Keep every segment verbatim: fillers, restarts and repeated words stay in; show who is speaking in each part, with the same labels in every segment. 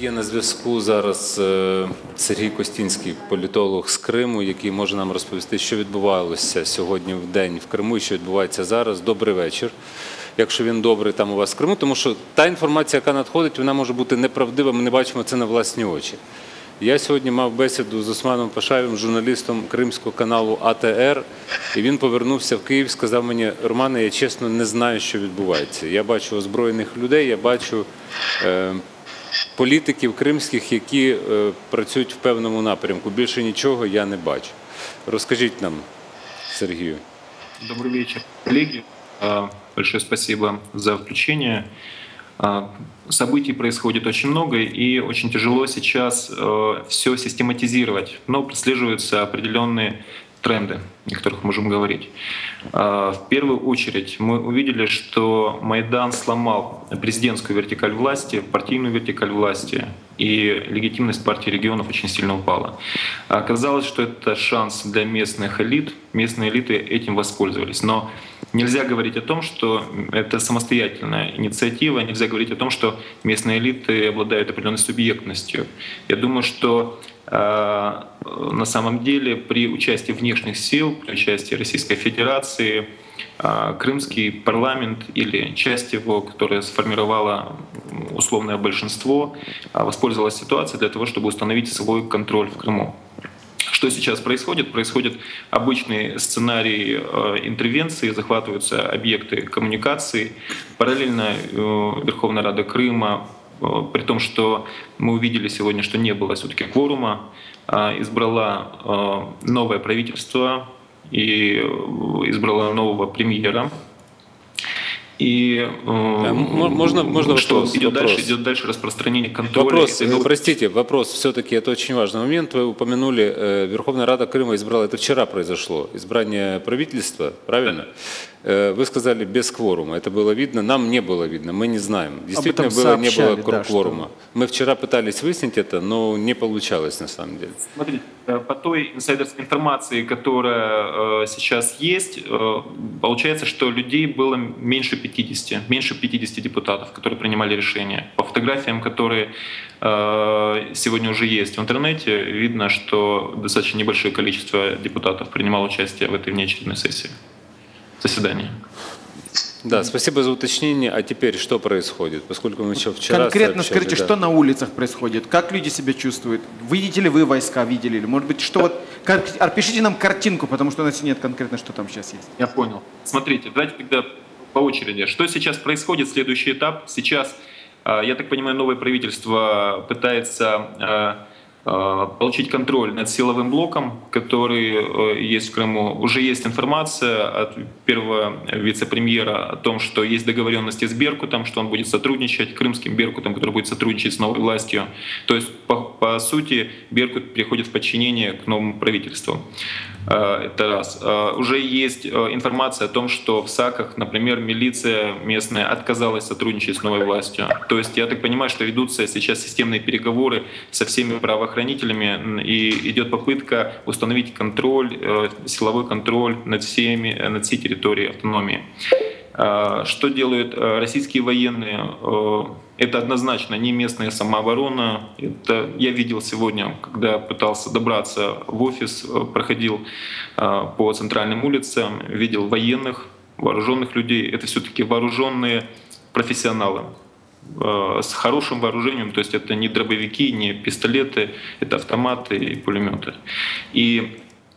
Speaker 1: Є на зв'язку зараз Сергій Костінський, політолог з Криму, який може нам розповісти, що відбувалося сьогодні в день в Криму і що відбувається зараз. Добрий вечір. Якщо він добрий там у вас в Криму, тому що та інформація, яка надходить, вона може бути неправдива, ми не бачимо це на власні очі. Я сьогодні мав бесіду з Османом Пашаєвим, журналістом кримського каналу А Те Ер, і він повернувся в Київ, сказав мені: Романе, я чесно не знаю, що відбувається. Я бачу озброєних людей, я бачу е, політиків кримських, які е, працюють в певному напрямку. Більше нічого я не бачу. Розкажіть нам, Сергію.
Speaker 2: Добрый вечер, коллеги. Большое спасибо за включение. Событий происходит очень много, и очень тяжело сейчас все систематизировать, но прослеживаются определенные тренды, о которых можем говорить. В первую очередь мы увидели, что Майдан сломал президентскую вертикаль власти, партийную вертикаль власти, и легитимность партии регионов очень сильно упала. Оказалось, что это шанс для местных элит, местные элиты этим воспользовались. Но нельзя говорить о том, что это самостоятельная инициатива, нельзя говорить о том, что местные элиты обладают определенной субъектностью. Я думаю, что э, на самом деле при участии внешних сил, при участии Российской Федерации, э, крымский парламент или часть его, которая сформировала условное большинство, э, воспользовалась ситуацией для того, чтобы установить свой контроль в Крыму. Что сейчас происходит? Происходит обычный сценарий э, интервенции, захватываются объекты коммуникации. Параллельно э, Верховная Рада Крыма, э, при том, что мы увидели сегодня, что не было все-таки кворума, э, избрала э, новое правительство и э, избрала нового премьера. И э,
Speaker 1: можно, можно
Speaker 2: что
Speaker 1: вопрос,
Speaker 2: идет,
Speaker 1: вопрос.
Speaker 2: Дальше, идет дальше распространение контроля.
Speaker 1: Вопрос,
Speaker 2: это...
Speaker 1: простите, вопрос, все-таки это очень важный момент. Вы упомянули, э, Верховная Рада Крыма избрала, это вчера произошло, избрание правительства, правильно? Да. Вы сказали без кворума, это было видно, нам не было видно, мы не знаем. Действительно было, не было да, кворума. Что... Мы вчера пытались выяснить это, но не получалось на самом деле.
Speaker 2: Смотрите, по той инсайдерской информации, которая сейчас есть, получается, что людей было меньше пятидесяти, меньше пятидесяти депутатов, которые принимали решения. По фотографиям, которые сегодня уже есть в интернете, видно, что достаточно небольшое количество депутатов принимало участие в этой внеочередной сессии. Заседание.
Speaker 1: Да, спасибо за уточнение. А теперь что происходит? Поскольку мы еще вчера
Speaker 3: конкретно
Speaker 1: сообщали,
Speaker 3: скажите,
Speaker 1: да.
Speaker 3: что на улицах происходит? Как люди себя чувствуют? Видите ли вы войска, видели ли? Может быть, что вот... Опишите нам картинку, потому что у нас нет конкретно, что там сейчас есть.
Speaker 2: Я понял. Смотрите, давайте тогда по очереди. Что сейчас происходит? Следующий этап. Сейчас, я так понимаю, новое правительство пытается получить контроль над силовым блоком, который есть в Крыму. Уже есть информация от первого вице-премьера о том, что есть договоренности с Беркутом, что он будет сотрудничать, крымским Беркутом, который будет сотрудничать с новой властью. То есть, по, по сути, Беркут переходит в подчинение к новому правительству. Это раз. Уже есть информация о том, что в Саках, например, милиция местная отказалась сотрудничать с новой властью. То есть я так понимаю, что ведутся сейчас системные переговоры со всеми правоохранителями, и идет попытка установить контроль, силовой контроль над всеми, над всей территорией автономии. Что делают российские военные? Это однозначно не местная самооборона. Это я видел сегодня, когда пытался добраться в офис, проходил по центральным улицам, видел военных, вооруженных людей. Это все-таки вооруженные профессионалы с хорошим вооружением, то есть это не дробовики, не пистолеты, это автоматы и пулеметы. И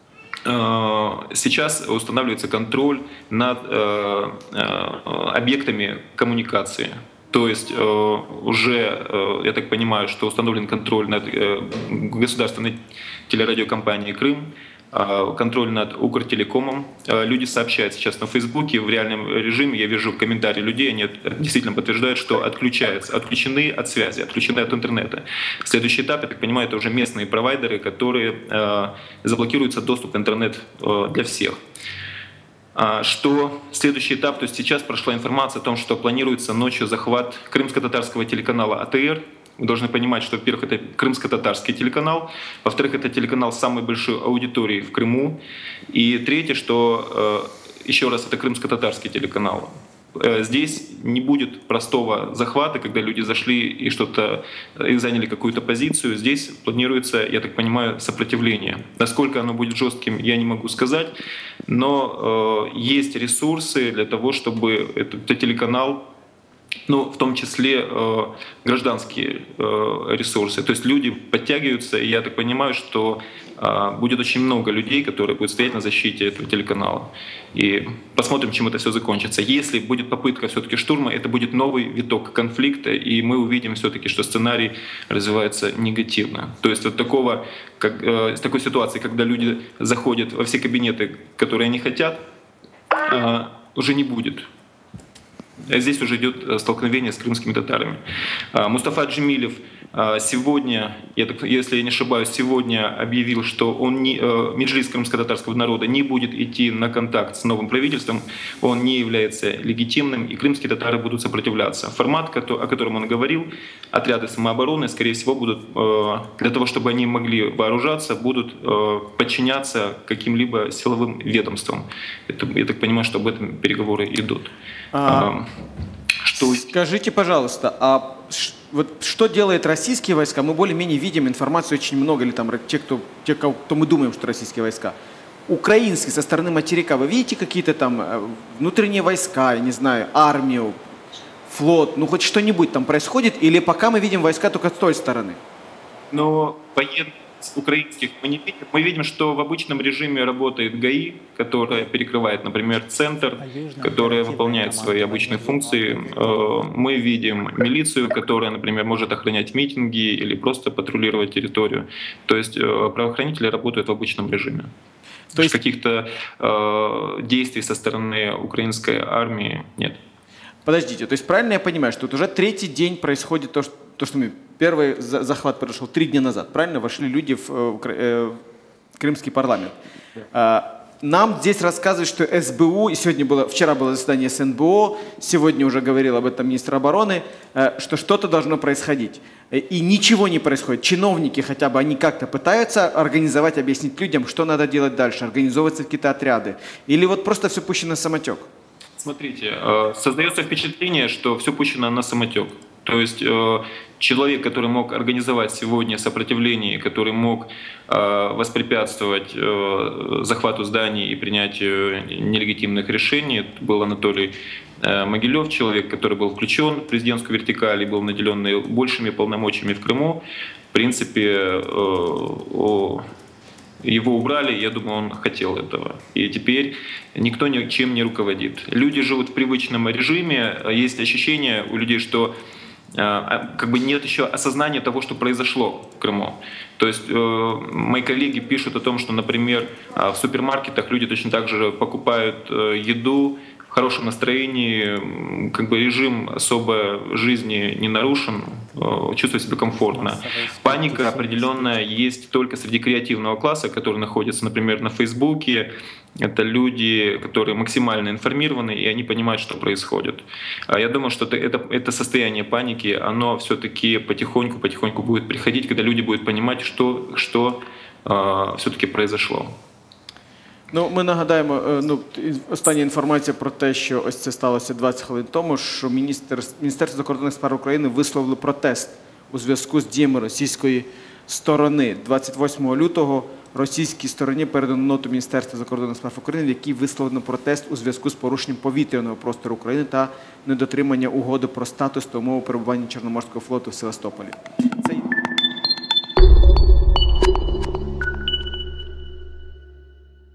Speaker 2: сейчас устанавливается контроль над э, э, объектами коммуникации. То есть э, уже, э, я так понимаю, что установлен контроль над э, государственной телерадиокомпанией «Крым», э, контроль над Укртелекомом. Э, люди сообщают сейчас на Фейсбуке, в реальном режиме я вижу комментарии людей, они действительно подтверждают, что отключаются, отключены от связи, отключены от интернета. Следующий этап, я так понимаю, это уже местные провайдеры, которые э, заблокируется доступ в интернет э, для всех. Что следующий этап, то есть сейчас прошла информация о том, что планируется ночью захват крымско-татарского телеканала А Те Эр. Вы должны понимать, что, во-первых, это крымско-татарский телеканал, во-вторых, это телеканал с самой большой аудиторией в Крыму, и третье, что, еще раз, это крымско-татарский телеканал. здесь не будет простого захвата, когда люди зашли и что-то и заняли какую-то позицию. Здесь планируется, я так понимаю, сопротивление. Насколько оно будет жестким, я не могу сказать, но э, есть ресурсы для того, чтобы этот, этот телеканал, ну, в том числе э, гражданские э, ресурсы. То есть люди подтягиваются, и я так понимаю, что э, будет очень много людей, которые будут стоять на защите этого телеканала. И посмотрим, чем это все закончится. Если будет попытка все-таки штурма, это будет новый виток конфликта, и мы увидим все-таки, что сценарий развивается негативно. То есть вот такого, как, э, с такой ситуации, когда люди заходят во все кабинеты, которые они хотят, э, уже не будет. Здесь уже идет столкновение с крымскими татарами. Мустафа Джемилев сегодня, если я не ошибаюсь, сегодня объявил, что он не, Меджлис крымско-татарского народа не будет идти на контакт с новым правительством, он не является легитимным, и крымские татары будут сопротивляться. Формат, о котором он говорил, отряды самообороны, скорее всего, будут для того, чтобы они могли вооружаться, будут подчиняться каким-либо силовым ведомствам. Это, я так понимаю, что об этом переговоры идут.
Speaker 3: А, что... Скажите, пожалуйста, а вот что делает российские войска? Мы более-менее видим информацию очень много, или там те, кто, те, кто мы думаем, что российские войска. Украинские со стороны материка, вы видите какие-то там внутренние войска, я не знаю, армию, флот, ну хоть что-нибудь там происходит, или пока мы видим войска только с той стороны?
Speaker 2: Но военных украинских мы не видим. Мы видим, что в обычном режиме работает ГАИ, которая перекрывает, например, центр, которая выполняет свои обычные функции. Мы видим милицию, которая, например, может охранять митинги или просто патрулировать территорию. То есть правоохранители работают в обычном режиме. То есть каких-то э, действий со стороны украинской армии нет.
Speaker 3: Подождите, то есть правильно я понимаю, что вот уже третий день происходит то, что, то, что мы... Первый захват произошел три дня назад, правильно? Вошли люди в, в, в крымский парламент. Нам здесь рассказывают, что СБУ, и сегодня было, вчера было заседание с эн бэ о, сегодня уже говорил об этом министр обороны, что что-то должно происходить. И ничего не происходит. Чиновники хотя бы, они как-то пытаются организовать, объяснить людям, что надо делать дальше, организовываться какие-то отряды. Или вот просто все пущено на самотек?
Speaker 2: Смотрите, создается впечатление, что все пущено на самотек. То есть человек, который мог организовать сегодня сопротивление, который мог воспрепятствовать захвату зданий и принятию нелегитимных решений, это был Анатолий Могилев, человек, который был включен в президентскую вертикаль и был наделен большими полномочиями в Крыму. В принципе, его убрали, я думаю, он хотел этого. И теперь никто ничем не руководит. Люди живут в привычном режиме, есть ощущение у людей, что как бы нет еще осознания того, что произошло в Крыму. То есть э, мои коллеги пишут о том, что, например, в супермаркетах люди точно так же покупают э, еду в хорошем настроении, как бы режим особо жизни не нарушен, э, чувствуют себя комфортно. Паника определенная есть только среди креативного класса, который находится, например, на Фейсбуке. Это люди, которые максимально информированы, и они понимают, что происходит. Я думаю, что это, это состояние паники, оно все-таки потихоньку-потихоньку будет приходить, когда люди будут понимать, що, що uh, все-таки произошло.
Speaker 3: Ну, ми нагадаємо, ну, остання інформація про те, що ось це сталося двадцять хвилин тому, що міністр, Міністерство закордонних справ України висловило протест у зв'язку з діями російської сторони. двадцять восьмого лютого російській стороні передано ноту Міністерства закордонних справ України, в якій висловлено протест у зв'язку з порушенням повітряного простору України та недотримання угоди про статус та умови перебування Чорноморського флоту в Севастополі.